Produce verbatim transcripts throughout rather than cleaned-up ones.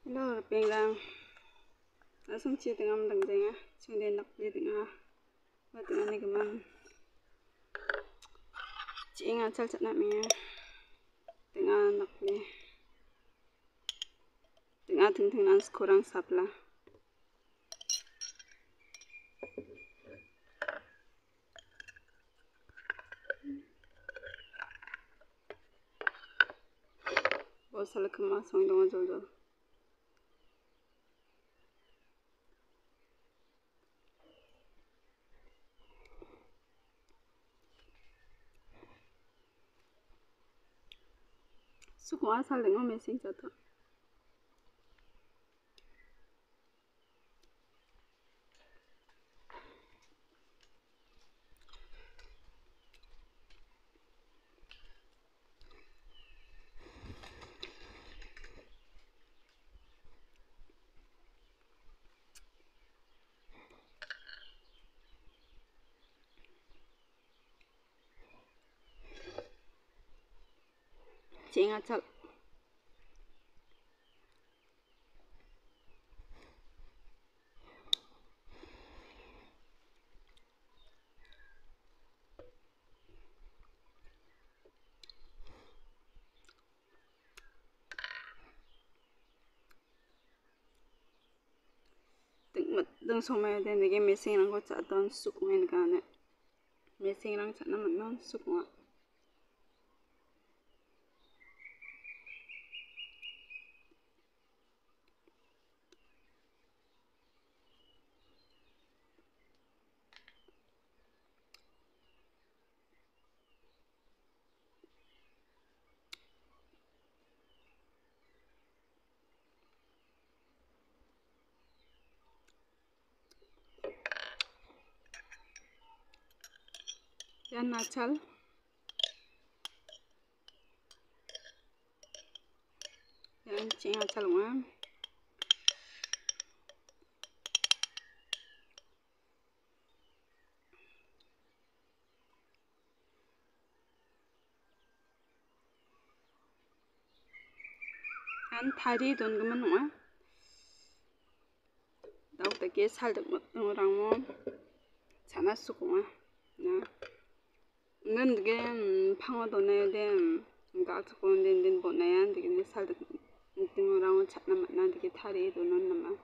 Hello, pengrang. Asung chi tengam dang denga, chung den nak li denga. Ba denga ni gaman. Chi nga chal chat na mi. Denga nak li. Denga thing thing nan skorang sapla. Bo sal kama song dong jol jol. Suk wa sal denga messing chata. Chi nga chal. Deng so mai den de messing rang ko cha don suk men ka ne. Messing rang cha na man non suk nga. Yan na chal. Yan chi nga chal nga. Yan thari don gaman nga. Daw ta ke sal dak mat rang mo. Chana suk nga. Na. Ngan de phang do ne de ga chuk den den bo na yan de ne sal dak ting rang chana mat na de thari do non na ma.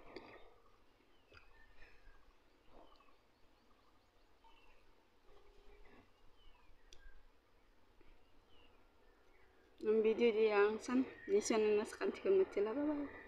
Nung video di yang san, ni siya na nasa kantikan matila. Bye bye.